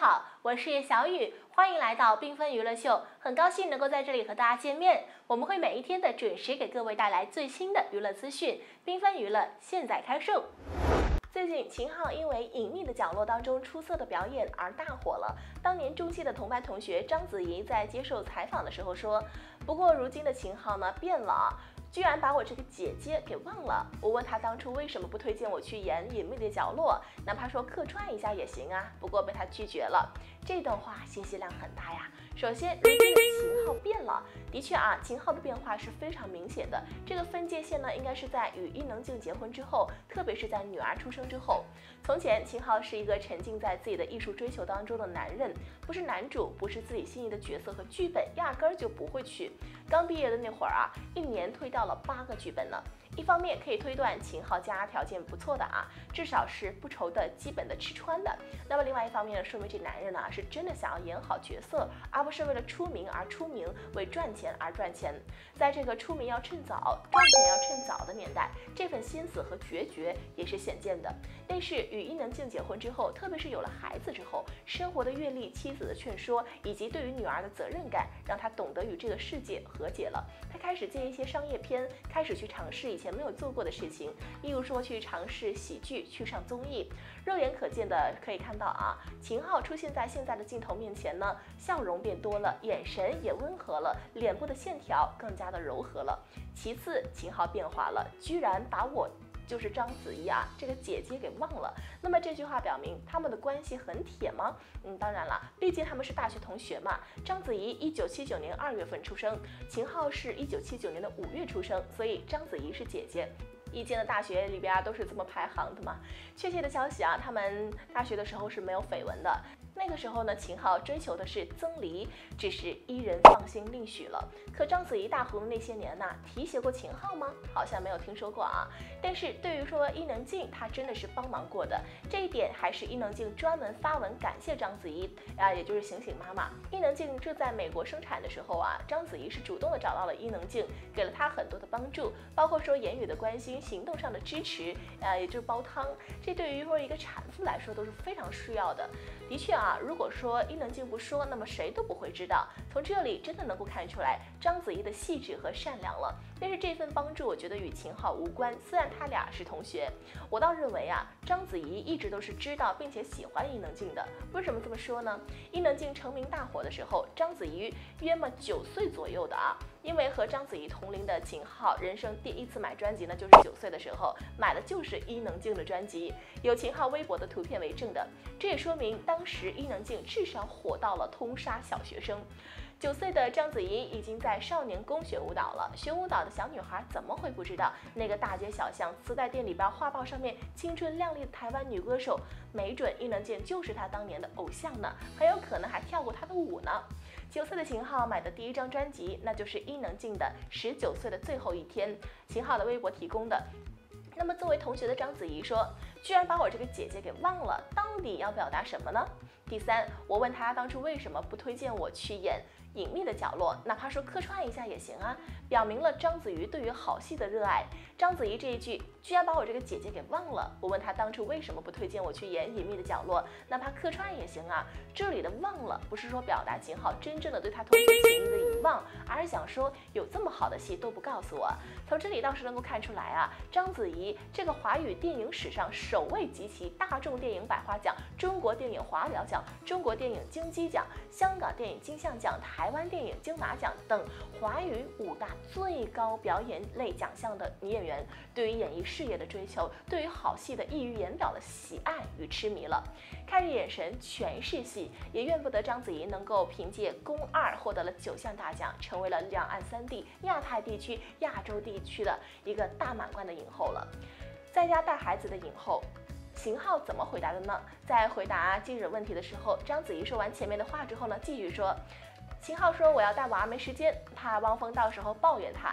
好，我是小雨，欢迎来到缤纷娱乐秀，很高兴能够在这里和大家见面。我们会每一天的准时给各位带来最新的娱乐资讯，缤纷娱乐现在开售。最近，秦昊因为《隐秘的角落》当中出色的表演而大火了。当年中戏的同班同学章子怡在接受采访的时候说：“不过如今的秦昊呢变了，居然把我这个姐姐给忘了。我问他当初为什么不推荐我去演《隐秘的角落》，哪怕说客串一下也行啊，不过被他拒绝了。”这段话信息量很大呀。首先，如今的秦昊变了，的确啊，秦昊的变化是非常明显的。这个分界线呢，应该是在与伊能静结婚之后，特别是在女儿出生之后。从前，秦昊是一个沉浸在自己的艺术追求当中的男人，不是男主，不是自己心仪的角色和剧本，压根儿就不会去。刚毕业的那会儿啊，一年推到了8个剧本呢。一方面可以推断秦昊家条件不错的啊，至少是不愁的基本的吃穿的。那么另外一方面呢，说明这男人呢是真的想要演好角色，而不是为了出名而出名，为赚钱而赚钱。在这个出名要趁早，赚钱要趁早的年代，这份心思和决绝也是显见的。但是与伊能静结婚之后，特别是有了孩子之后，生活的阅历、妻子的劝说，以及对于女儿的责任感，让他懂得与这个世界和解了。他开始接一些商业片，开始去尝试以前没有做过的事情，例如说去尝试喜剧，去上综艺。肉眼可见的可以看到啊，秦昊出现在现在的镜头面前呢，笑容变多了，眼神也温和了，脸部的线条更加的柔和了。其次，秦昊变化了，居然把我就是章子怡啊这个姐姐给忘了。那么这句话表明他们的关系很铁吗？当然了，毕竟他们是大学同学嘛。章子怡1979年2月份出生，秦昊是1979年的5月出生，所以章子怡是姐姐。一见的大学里边都是这么排行的嘛。确切的消息啊，他们大学的时候是没有绯闻的。那个时候呢，秦昊追求的是曾黎，只是伊人放心另许了。可章子怡大红的那些年呢，提携过秦昊吗？好像没有听说过啊。但是对于说伊能静，她真的是帮忙过的，这一点还是伊能静专门发文感谢章子怡啊，也就是醒醒妈妈。伊能静正在美国生产的时候啊，章子怡是主动的找到了伊能静，给了她很多的帮助，包括说言语的关心、行动上的支持，也就是煲汤。这对于说一个产妇来说都是非常需要的。的确啊，如果说伊能静不说，那么谁都不会知道。从这里真的能够看出来章子怡的细致和善良了。但是这份帮助，我觉得与秦昊无关。虽然他俩是同学，我倒认为啊，章子怡一直都是知道并且喜欢伊能静的。为什么这么说呢？伊能静成名大火的时候，章子怡约莫9岁左右的啊。因为和章子怡同龄的秦昊，人生第一次买专辑呢，就是9岁的时候买的，就是伊能静的专辑，有秦昊微博的图片为证的。这也说明当时伊能静至少火到了通杀小学生。9岁的章子怡已经在少年宫学舞蹈了，学舞蹈的小女孩怎么会不知道那个大街小巷、磁带店里边画报上面青春靓丽的台湾女歌手？没准伊能静就是她当年的偶像呢，很有可能还跳过她的舞呢。9岁的秦昊买的第一张专辑，那就是伊能静的《19岁的最后一天》，秦昊的微博提供的。那么作为同学的章子怡说，居然把我这个姐姐给忘了，到底要表达什么呢？第三，我问他当初为什么不推荐我去演《隐秘的角落》，哪怕说客串一下也行啊，表明了章子怡对于好戏的热爱。章子怡这一句居然把我这个姐姐给忘了，我问他当初为什么不推荐我去演《隐秘的角落》，哪怕客串也行啊。这里的忘了不是说表达秦昊真正的对他同学情谊的遗忘，而是想说有这么好的戏都不告诉我。从这里倒是能够看出来啊，章子怡这个华语电影史上首位集齐大众电影百花奖、中国电影华表奖、中国电影金鸡奖、香港电影金像奖、台湾电影金马奖等华语5大最高表演类奖项的女演员，对于演艺事业的追求，对于好戏的溢于言表的喜爱与痴迷了。看着眼神全是戏，也怨不得章子怡能够凭借《宫2》获得了9项大奖，成为了两岸3地、亚太地区、亚洲地区的一个大满贯的影后了。在家带孩子的影后，秦昊怎么回答的呢？在回答记者问题的时候，章子怡说完前面的话之后呢，继续说，秦昊说我要带娃没时间，怕汪峰到时候抱怨他。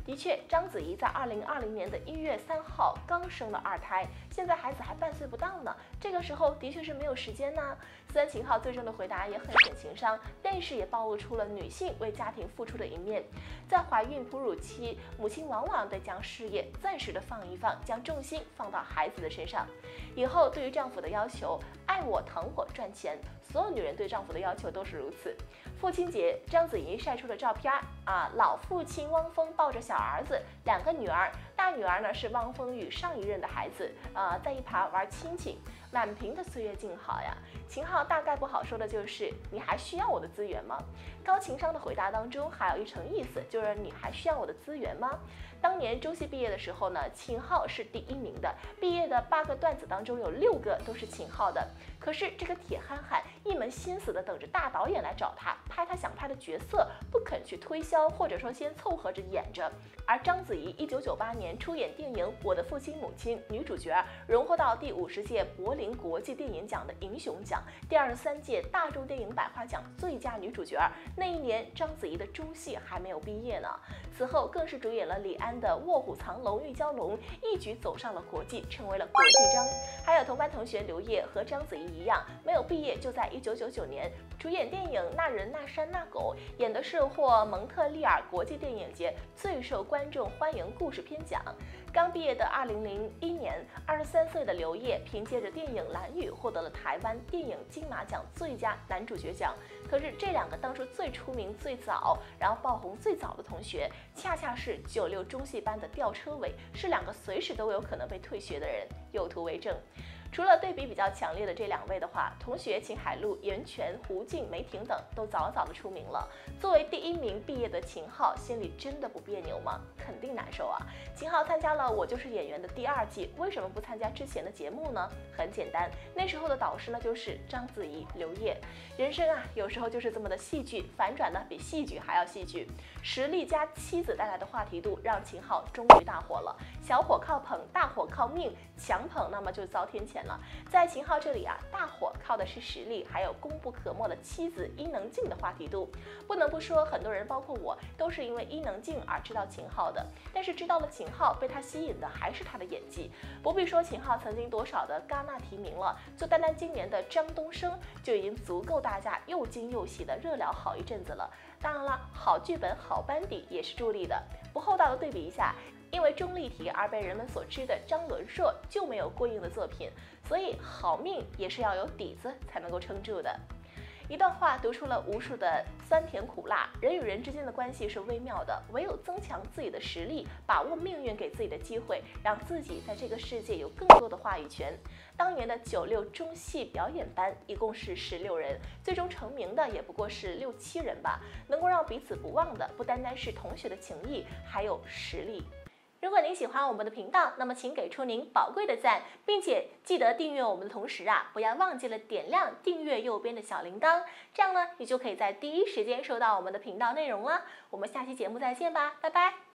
的确，章子怡在2020年的1月3号刚生了2胎，现在孩子还半岁不到呢，这个时候的确是没有时间呢。虽然秦昊最终的回答也很显情商，但是也暴露出了女性为家庭付出的一面。在怀孕哺乳期，母亲往往得将事业暂时的放一放，将重心放到孩子的身上。以后对于丈夫的要求，爱我、疼我、赚钱，所有女人对丈夫的要求都是如此。父亲节，章子怡晒出了照片老父亲汪峰抱着小儿子，2个女儿，大女儿呢是汪峰与上一任的孩子，在一旁玩亲情，满屏的岁月静好呀。秦昊大概不好说的就是你还需要我的资源吗？高情商的回答当中还有一层意思，就是你还需要我的资源吗？当年中戏毕业的时候呢，秦昊是第1名的，毕业的8个段子当中有6个都是秦昊的。可是这个铁憨憨一门心思的等着大导演来找他拍他想拍的角色，不肯去推销，或者说先凑合着演着。而章子怡1998年出演电影《我的父亲母亲》，女主角荣获到第50届柏林国际电影奖的银熊奖，第23届大众电影百花奖最佳女主角。那一年章子怡的中戏还没有毕业呢，此后更是主演了李安的《卧虎藏龙》《玉娇龙》，一举走上了国际，成为了国际章。还有同班同学刘烨和章子怡一样，没有毕业就在1999年主演电影《那人那山那狗》，演的是获蒙特利尔国际电影节最受观众欢迎故事片奖。刚毕业的2001年，23岁的刘烨凭借着电影《蓝宇》获得了台湾电影金马奖最佳男主角奖。可是这2个当初最出名最早，然后爆红最早的同学，恰恰是96中戏班的吊车尾，是2个随时都有可能被退学的人，有图为证。除了对比比较强烈的这2位的话，同学秦海璐、袁泉、胡静、梅婷等都早早的出名了。作为第1名毕业的秦昊，心里真的不别扭吗？肯定难受啊！秦昊参加了《我就是演员》的第2季，为什么不参加之前的节目呢？很简单，那时候的导师呢就是章子怡、刘烨。人生有时候就是这么的戏剧，反转呢比戏剧还要戏剧。实力加妻子带来的话题度，让秦昊终于大火了。小火靠捧，大火靠命，强捧那么就遭天谴了。在秦昊这里大火靠的是实力，还有功不可没的妻子伊能静的话题度。不能不说，很多人包括我都是因为伊能静而知道秦昊的，但是知道了秦昊，被他吸引的还是他的演技。不必说秦昊曾经多少的戛纳提名了，就单单今年的张东升就已经足够大家又惊又喜的热聊好一阵子了。当然了，好剧本好班底也是助力的。不厚道的对比一下，因为钟丽缇而被人们所知的张伦硕就没有过硬的作品，所以好命也是要有底子才能够撑住的。一段话读出了无数的酸甜苦辣，人与人之间的关系是微妙的，唯有增强自己的实力，把握命运给自己的机会，让自己在这个世界有更多的话语权。当年的96中戏表演班一共是16人，最终成名的也不过是6、7人吧。能够让彼此不忘的，不单单是同学的情谊，还有实力。如果您喜欢我们的频道，那么请给出您宝贵的赞，并且记得订阅我们的同时不要忘记了点亮订阅右边的小铃铛，这样呢，你就可以在第一时间收到我们的频道内容了。我们下期节目再见吧，拜拜。